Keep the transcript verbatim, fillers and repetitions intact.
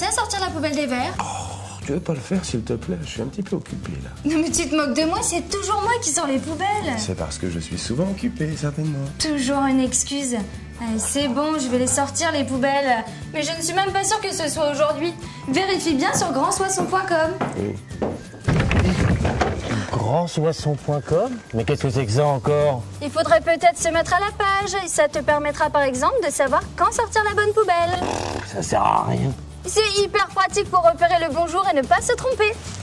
commencer à sortir la poubelle des verres? Oh, tu veux pas le faire, s'il te plaît? Je suis un petit peu occupé, là. Non mais tu te moques de moi, c'est toujours moi qui sors les poubelles. C'est parce que je suis souvent occupé, certainement. Toujours une excuse. Allez, c'est bon, je vais les sortir, les poubelles. Mais je ne suis même pas sûre que ce soit aujourd'hui. Vérifie bien sur grand soissons point com. Oui. grand soissons point com? Mais qu'est-ce que c'est que ça encore? Il faudrait peut-être se mettre à la page. Ça te permettra par exemple de savoir quand sortir la bonne poubelle. Ça sert à rien. C'est hyper pratique pour repérer le bon jour et ne pas se tromper.